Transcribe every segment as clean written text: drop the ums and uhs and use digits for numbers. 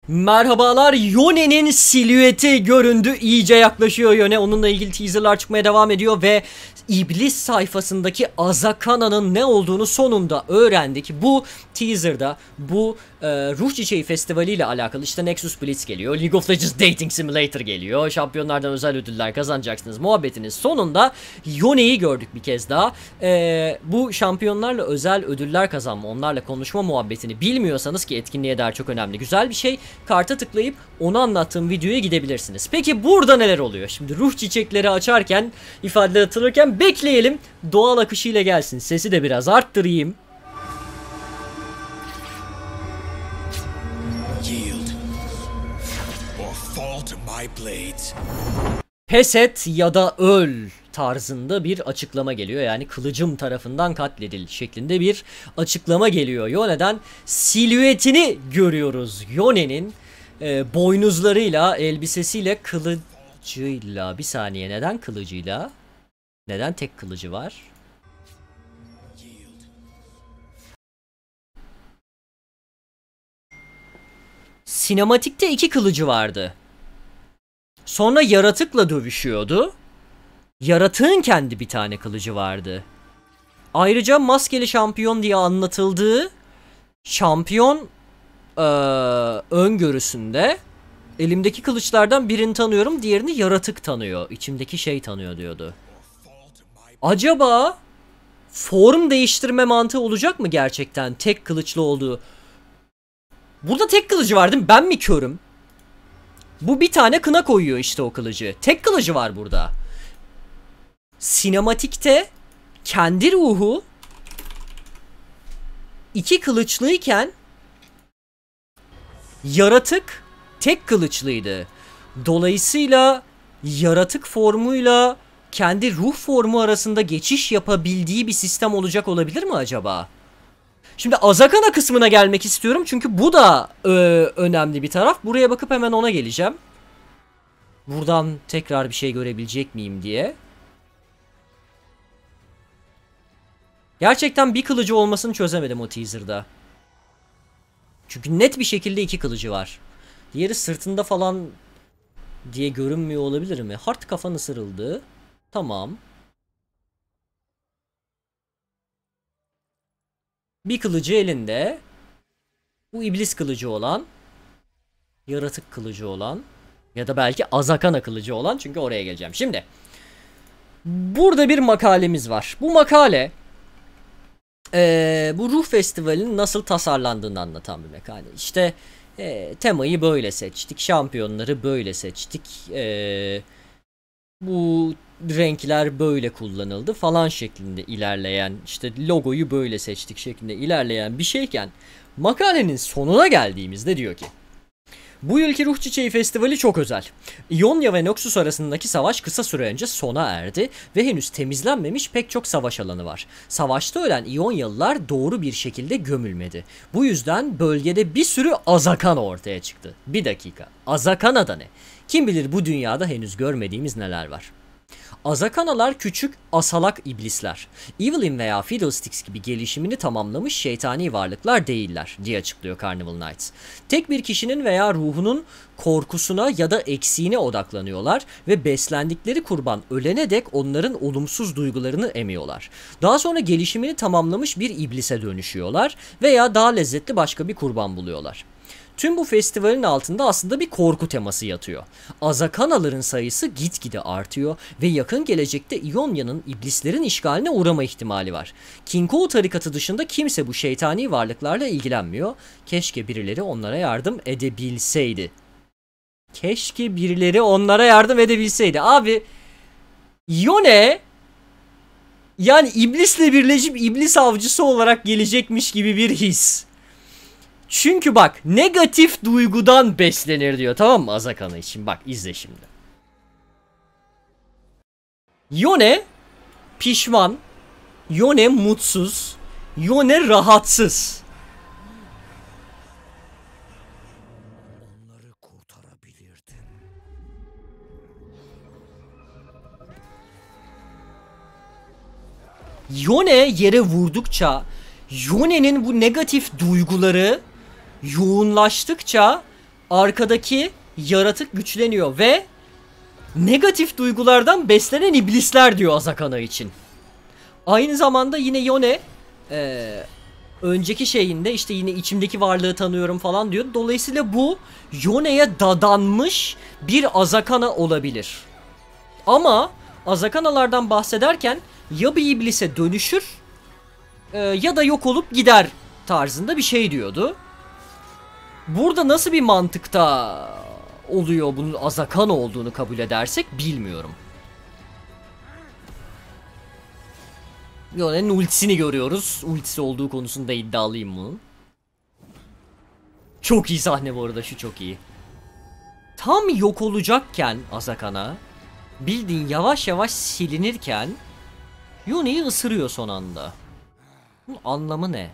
Merhabalar, Yone'nin silüeti göründü. İyice yaklaşıyor Yone. Onunla ilgili teaserlar çıkmaya devam ediyor ve İblis sayfasındaki Azakana'nın ne olduğunu sonunda öğrendik. Bu teaserda bu Ruh Çiçeği Festivali ile alakalı işte Nexus Blitz geliyor. League of Legends Dating Simulator geliyor. Şampiyonlardan özel ödüller kazanacaksınız muhabbetinin sonunda Yone'yi gördük bir kez daha. Bu şampiyonlarla özel ödüller kazanma, onlarla konuşma muhabbetini bilmiyorsanız, ki etkinliğe dair çok önemli güzel bir şey, karta tıklayıp onu anlattığım videoya gidebilirsiniz. Peki burada neler oluyor? Şimdi ruh çiçekleri açarken, ifadeler atılırken bekleyelim. Doğal akışıyla gelsin. Sesi de biraz arttırayım. Pes et ya da öl tarzında bir açıklama geliyor. Yani kılıcım tarafından katledil şeklinde bir açıklama geliyor. Yone'den silüetini görüyoruz. Yone'nin boynuzlarıyla, elbisesiyle, kılıcıyla. Bir saniye, neden kılıcıyla? Neden tek kılıcı var? Sinematikte iki kılıcı vardı. Sonra yaratıkla dövüşüyordu. Yaratığın kendi bir tane kılıcı vardı. Ayrıca maskeli şampiyon diye anlatıldığı şampiyon öngörüsünde elimdeki kılıçlardan birini tanıyorum, diğerini yaratık tanıyor, içimdeki şey tanıyor diyordu. Acaba form değiştirme mantığı olacak mı gerçekten tek kılıçlı olduğu? Burada tek kılıcı var değil mi? Ben mi körüm? Bu bir tane kına koyuyor işte o kılıcı. Tek kılıcı var burada. Sinematikte kendi ruhu iki kılıçlıyken yaratık tek kılıçlıydı. Dolayısıyla yaratık formuyla kendi ruh formu arasında geçiş yapabildiği bir sistem olabilir mi acaba? Şimdi Azakana kısmına gelmek istiyorum çünkü bu da önemli bir taraf. Buraya bakıp hemen ona geleceğim. Buradan tekrar bir şey görebilecek miyim diye. Gerçekten bir kılıcı olmasını çözemedim o teaser'da. Çünkü net bir şekilde iki kılıcı var. Diğeri sırtında falan diye görünmüyor olabilir mi? Hard kafanı ısırıldı. Tamam. Bir kılıcı elinde. Bu iblis kılıcı olan. Yaratık kılıcı olan. Ya da belki Azakana kılıcı olan. Çünkü oraya geleceğim. Şimdi. Burada bir makalemiz var. Bu makale bu ruh festivalinin nasıl tasarlandığını anlatan bir makale. İşte temayı böyle seçtik. Şampiyonları böyle seçtik. Bu renkler böyle kullanıldı falan şeklinde ilerleyen, işte logoyu böyle seçtik şeklinde ilerleyen bir şeyken, makalenin sonuna geldiğimizde diyor ki: bu yılki Ruh Çiçeği Festivali çok özel. İonya ve Noxus arasındaki savaş kısa süre önce sona erdi ve henüz temizlenmemiş pek çok savaş alanı var. Savaşta ölen İonyalılar doğru bir şekilde gömülmedi. Bu yüzden bölgede bir sürü Azakana ortaya çıktı. Bir dakika, Azakana da ne? Kim bilir bu dünyada henüz görmediğimiz neler var. Azakanalar küçük asalak iblisler. Evelyn veya Fiddlesticks gibi gelişimini tamamlamış şeytani varlıklar değiller diye açıklıyor Carnival Knights. Tek bir kişinin veya ruhunun korkusuna ya da eksiğine odaklanıyorlar ve beslendikleri kurban ölene dek onların olumsuz duygularını emiyorlar. Daha sonra gelişimini tamamlamış bir iblise dönüşüyorlar veya daha lezzetli başka bir kurban buluyorlar. Tüm bu festivalin altında aslında bir korku teması yatıyor. Azakanaların sayısı gitgide artıyor ve yakın gelecekte İonya'nın iblislerin işgaline uğrama ihtimali var. Kinkou tarikatı dışında kimse bu şeytani varlıklarla ilgilenmiyor. Keşke birileri onlara yardım edebilseydi. Keşke birileri onlara yardım edebilseydi. Abi, Yone yani iblisle birleşip iblis avcısı olarak gelecekmiş gibi bir his. Çünkü bak, negatif duygudan beslenir diyor, tamam mı Azakana için? Bak izle şimdi. Yone pişman, Yone mutsuz, Yone rahatsız. Onları kurtarabilirdin. Yone yere vurdukça, Yone'nin bu negatif duyguları yoğunlaştıkça arkadaki yaratık güçleniyor ve negatif duygulardan beslenen iblisler diyor Azakana için. Aynı zamanda yine Yone önceki şeyinde işte yine içimdeki varlığı tanıyorum falan diyor. Dolayısıyla bu Yone'ye dadanmış bir Azakana olabilir. Ama Azakanalardan bahsederken ya bir iblise dönüşür ya da yok olup gider tarzında bir şey diyordu. Burada nasıl bir mantıkta oluyor bunun Azakana olduğunu kabul edersek bilmiyorum. Yone'nin ultisini görüyoruz. Ultisi olduğu konusunda iddialıyım bunun. Çok iyi sahne bu arada, şu çok iyi. Tam yok olacakken Azakana, bildiğin yavaş yavaş silinirken Yone'yi ısırıyor son anda. Bunun anlamı ne?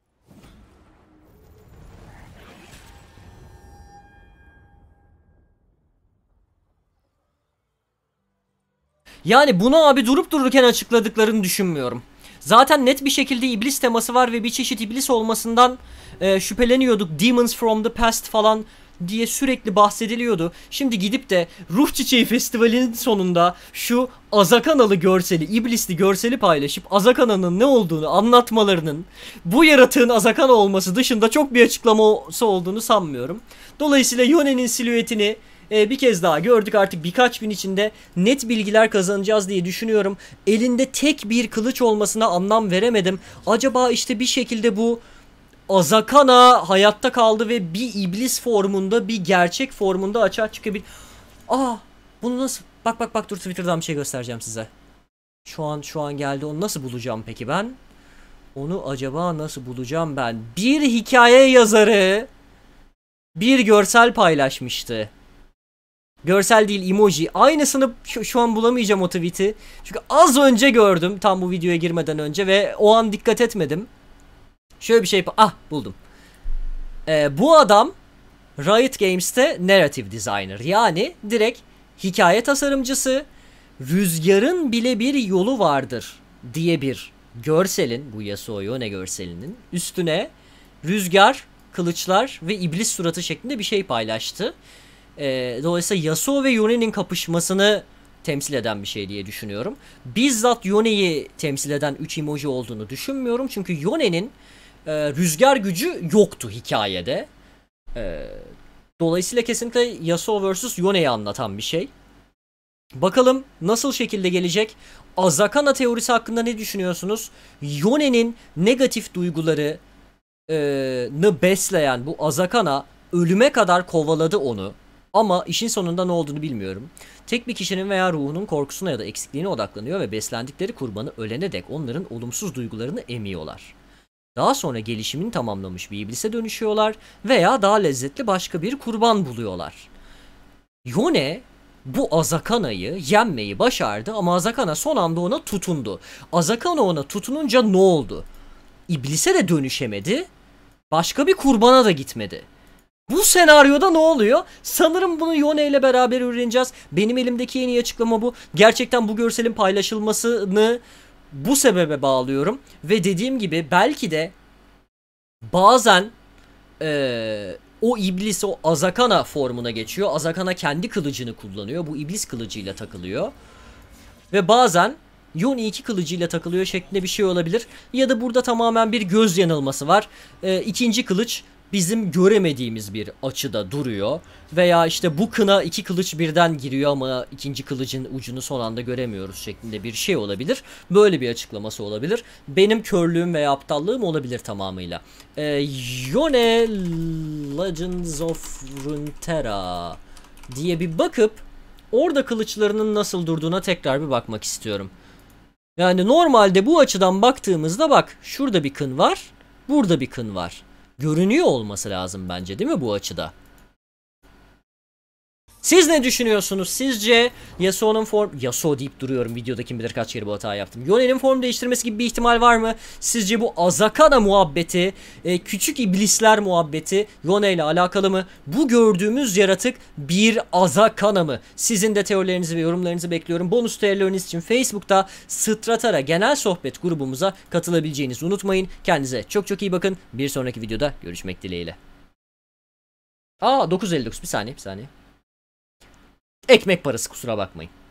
Yani bunu abi durup dururken açıkladıklarını düşünmüyorum. Zaten net bir şekilde iblis teması var ve bir çeşit iblis olmasından şüpheleniyorduk. Demons from the past falan diye sürekli bahsediliyordu. Şimdi gidip de Ruh Çiçeği Festivali'nin sonunda şu Azakanalı görseli, iblisli görseli paylaşıp Azakana'nın ne olduğunu anlatmalarının bu yaratığın Azakana olması dışında çok bir açıklaması olduğunu sanmıyorum. Dolayısıyla Yone'nin silüetini bir kez daha gördük, artık birkaç gün içinde net bilgiler kazanacağız diye düşünüyorum. Elinde tek bir kılıç olmasına anlam veremedim. Acaba işte bir şekilde bu Azakana hayatta kaldı ve bir iblis formunda, bir gerçek formunda açığa çıkabilir. Bunu nasıl? Bak dur, Twitter'dan bir şey göstereceğim size. Şu an geldi. Onu nasıl bulacağım peki ben? Onu acaba nasıl bulacağım ben? Bir hikaye yazarı bir görsel paylaşmıştı. Görsel değil, emoji. Aynısını şu an bulamayacağım o tweet'i. Çünkü az önce gördüm tam bu videoya girmeden önce ve o an dikkat etmedim. Şöyle bir şey buldum. Bu adam Riot Games'te narrative designer, yani direkt hikaye tasarımcısı. Rüzgarın bile bir yolu vardır diye bir görselin, bu Yasuo Yone görselinin üstüne rüzgar, kılıçlar ve iblis suratı şeklinde bir şey paylaştı. Dolayısıyla Yasuo ve Yone'nin kapışmasını temsil eden bir şey diye düşünüyorum. Bizzat Yone'yi temsil eden 3 emoji olduğunu düşünmüyorum. Çünkü Yone'nin rüzgar gücü yoktu hikayede. Dolayısıyla kesinlikle Yasuo vs Yone'yi anlatan bir şey. Bakalım nasıl şekilde gelecek? Azakana teorisi hakkında ne düşünüyorsunuz? Yone'nin negatif duygularını besleyen bu Azakana ölüme kadar kovaladı onu. Ama işin sonunda ne olduğunu bilmiyorum. Tek bir kişinin veya ruhunun korkusuna ya da eksikliğine odaklanıyor ve beslendikleri kurbanı ölene dek onların olumsuz duygularını emiyorlar. Daha sonra gelişimini tamamlamış bir iblise dönüşüyorlar veya daha lezzetli başka bir kurban buluyorlar. Yone bu Azakana'yı yenmeyi başardı ama Azakana son anda ona tutundu. Azakana ona tutununca ne oldu? İblise de dönüşemedi, başka bir kurbana da gitmedi. Bu senaryoda ne oluyor? Sanırım bunu Yone ile beraber öğreneceğiz. Benim elimdeki en iyi açıklama bu. Gerçekten bu görselin paylaşılmasını bu sebebe bağlıyorum. Ve dediğim gibi belki de bazen o iblis o Azakana formuna geçiyor. Azakana kendi kılıcını kullanıyor. Bu iblis kılıcıyla takılıyor. Ve bazen Yone 2 kılıcıyla takılıyor şeklinde bir şey olabilir. Ya da burada tamamen bir göz yanılması var. İkinci kılıç bizim göremediğimiz bir açıda duruyor. Veya işte bu kına 2 kılıç birden giriyor ama ikinci kılıcın ucunu son anda göremiyoruz şeklinde bir şey olabilir. Böyle bir açıklaması olabilir. Benim körlüğüm veya aptallığım olabilir tamamıyla. Yone Legends of Runeterra diye bir bakıp orada kılıçlarının nasıl durduğuna tekrar bir bakmak istiyorum. Yani normalde bu açıdan baktığımızda bak, şurada bir kın var, burada bir kın var. Görünüyor olması lazım bence, değil mi bu açıda? Siz ne düşünüyorsunuz? Sizce Yasuo deyip duruyorum, videoda kim bilir kaç kere bu hatayı yaptım. Yone'nin form değiştirmesi gibi bir ihtimal var mı? Sizce bu Azakana muhabbeti, küçük iblisler muhabbeti Yone ile alakalı mı? Bu gördüğümüz yaratık bir Azakana mı? Sizin de teorilerinizi ve yorumlarınızı bekliyorum. Bonus teorileriniz için Facebook'ta Stratara genel sohbet grubumuza katılabileceğinizi unutmayın. Kendinize çok çok iyi bakın. Bir sonraki videoda görüşmek dileğiyle. Aa 9.59 bir saniye. Ekmek parası kusura bakmayın.